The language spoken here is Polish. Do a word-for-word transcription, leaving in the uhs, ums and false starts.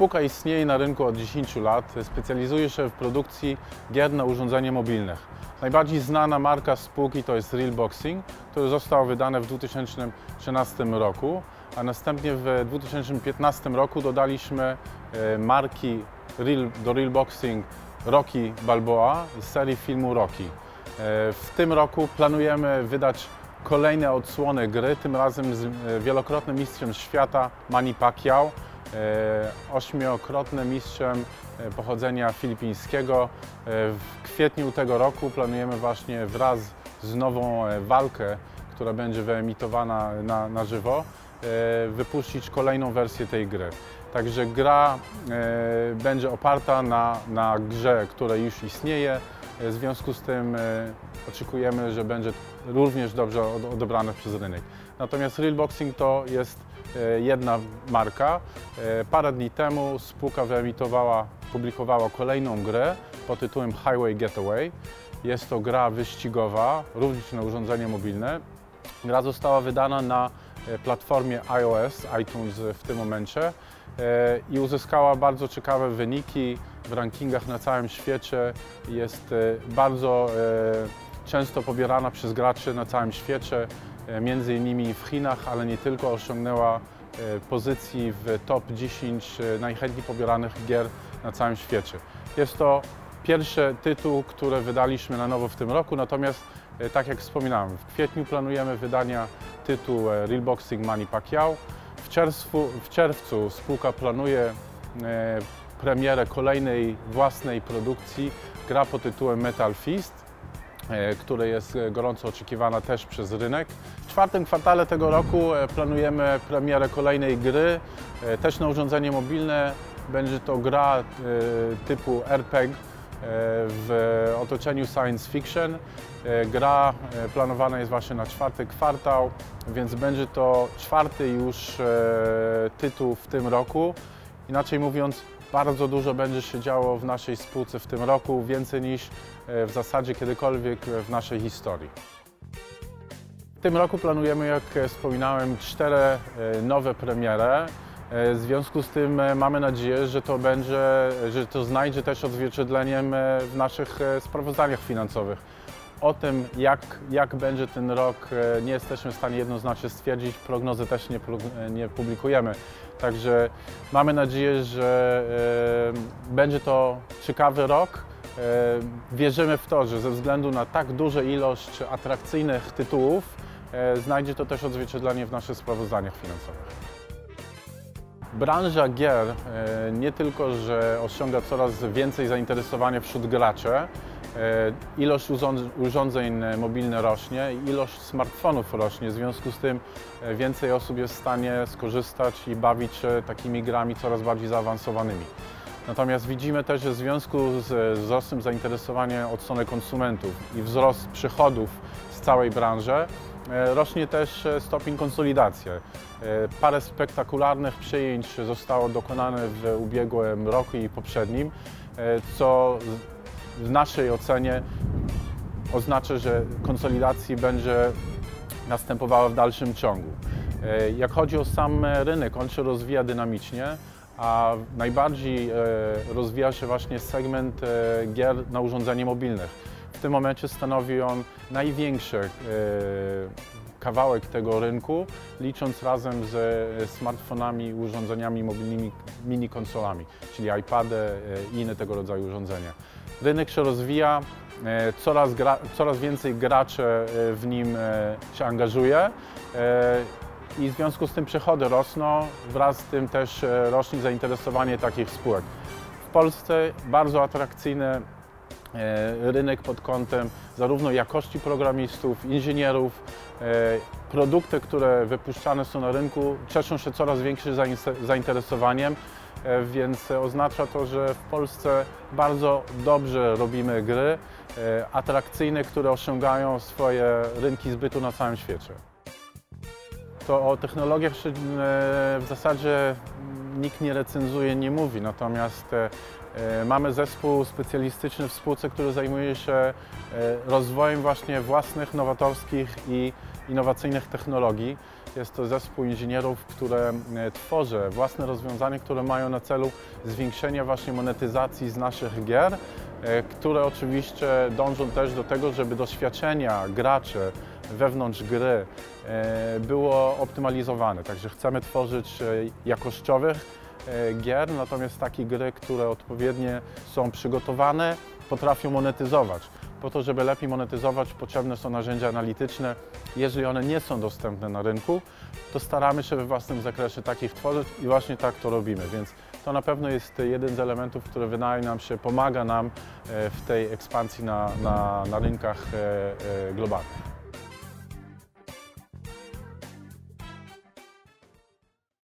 Spółka istnieje na rynku od dziesięciu lat, specjalizuje się w produkcji gier na urządzenia mobilne. Najbardziej znana marka spółki to jest Realboxing, który został wydany w dwa tysiące trzynastym roku, a następnie w dwa tysiące piętnastym roku dodaliśmy marki Real, do Realboxing Rocky Balboa z serii filmu Rocky. W tym roku planujemy wydać kolejne odsłony gry, tym razem z wielokrotnym mistrzem świata Manny Pacquiao, ośmiokrotnym mistrzem pochodzenia filipińskiego. W kwietniu tego roku planujemy właśnie wraz z nową walkę, która będzie wyemitowana na, na żywo, wypuścić kolejną wersję tej gry. Także gra będzie oparta na, na grze, która już istnieje. W związku z tym oczekujemy, że będzie również dobrze odebrane przez rynek. Natomiast Realboxing to jest jedna marka. Parę dni temu spółka wyemitowała, publikowała kolejną grę pod tytułem Highway Getaway. Jest to gra wyścigowa, również na urządzenie mobilne. Gra została wydana na platformie iOS, iTunes w tym momencie i uzyskała bardzo ciekawe wyniki w rankingach na całym świecie. Jest bardzo często pobierana przez graczy na całym świecie, między innymi w Chinach, ale nie tylko. Osiągnęła pozycji w top dziesięć najchętniej pobieranych gier na całym świecie. Jest to pierwszy tytuł, który wydaliśmy na nowo w tym roku, natomiast tak jak wspominałem, w kwietniu planujemy wydania tytułu Realboxing Manny Pacquiao. W czerwcu, w czerwcu spółka planuje premierę kolejnej własnej produkcji, gra pod tytułem Metal Fist, która jest gorąco oczekiwana też przez rynek. W czwartym kwartale tego roku planujemy premierę kolejnej gry, też na urządzenie mobilne. Będzie to gra typu R P G w otoczeniu science fiction. Gra planowana jest właśnie na czwarty kwartał, więc będzie to czwarty już tytuł w tym roku. Inaczej mówiąc, bardzo dużo będzie się działo w naszej spółce w tym roku, więcej niż w zasadzie kiedykolwiek w naszej historii. W tym roku planujemy, jak wspominałem, cztery nowe premiery. W związku z tym mamy nadzieję, że to będzie, że to znajdzie też odzwierciedleniem w naszych sprawozdaniach finansowych. O tym, jak, jak będzie ten rok, nie jesteśmy w stanie jednoznacznie stwierdzić, prognozy też nie, nie publikujemy. Także mamy nadzieję, że e, będzie to ciekawy rok. E, wierzymy w to, że ze względu na tak dużą ilość atrakcyjnych tytułów e, znajdzie to też odzwierciedlenie w naszych sprawozdaniach finansowych. Branża gier e, nie tylko, że osiąga coraz więcej zainteresowania wśród graczy, e, ilość urządzeń mobilnych rośnie, ilość smartfonów rośnie, w związku z tym więcej osób jest w stanie skorzystać i bawić się takimi grami coraz bardziej zaawansowanymi. Natomiast widzimy też, że w związku z wzrostem zainteresowania od strony konsumentów i wzrost przychodów z całej branży, rośnie też stopień konsolidacji. Parę spektakularnych przyjęć zostało dokonane w ubiegłym roku i poprzednim, co w naszej ocenie oznacza, że konsolidacji będzie następowała w dalszym ciągu. Jak chodzi o sam rynek, on się rozwija dynamicznie, a najbardziej rozwija się właśnie segment gier na urządzenia mobilne. W tym momencie stanowi on największy kawałek tego rynku, licząc razem ze smartfonami i urządzeniami mobilnymi, mini konsolami, czyli iPady i inne tego rodzaju urządzenia. Rynek się rozwija, coraz, gra, coraz więcej graczy w nim się angażuje i w związku z tym przychody rosną, wraz z tym też rośnie zainteresowanie takich spółek. W Polsce bardzo atrakcyjny rynek pod kątem zarówno jakości programistów, inżynierów. Produkty, które wypuszczane są na rynku, cieszą się coraz większym zainteresowaniem, więc oznacza to, że w Polsce bardzo dobrze robimy gry atrakcyjne, które osiągają swoje rynki zbytu na całym świecie. To o technologiach w zasadzie nikt nie recenzuje, nie mówi, natomiast Mamy zespół specjalistyczny w spółce, który zajmuje się rozwojem właśnie własnych, nowatorskich i innowacyjnych technologii. Jest to zespół inżynierów, które tworzy własne rozwiązania, które mają na celu zwiększenie właśnie monetyzacji z naszych gier, które oczywiście dążą też do tego, żeby doświadczenia graczy wewnątrz gry było optymalizowane. Także chcemy tworzyć jakościowych gier, natomiast takie gry, które odpowiednio są przygotowane, potrafią monetyzować. Po to, żeby lepiej monetyzować, potrzebne są narzędzia analityczne. Jeżeli one nie są dostępne na rynku, to staramy się we własnym zakresie takich tworzyć i właśnie tak to robimy. Więc to na pewno jest jeden z elementów, który wydaje nam się, pomaga nam w tej ekspansji na, na, na rynkach globalnych.